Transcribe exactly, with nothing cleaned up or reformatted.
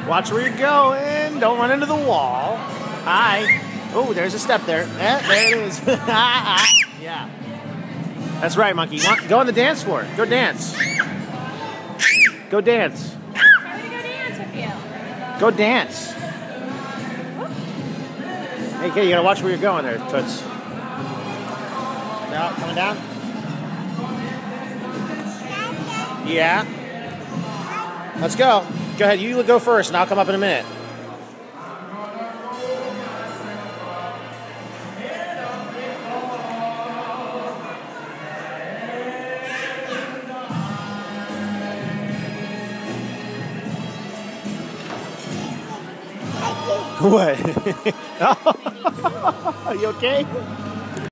Watch where you're going. Don't run into the wall. Hi. Oh, there's a step there. Eh, there it is. Yeah. That's right, monkey. Go on the dance floor. Go dance. Go dance. I'm gonna go dance with you. Go dance. Hey, kid, you gotta watch where you're going there, Toots. Now, coming down? Yeah. Let's go. Go ahead, you go first, and I'll come up in a minute. What? Are you okay?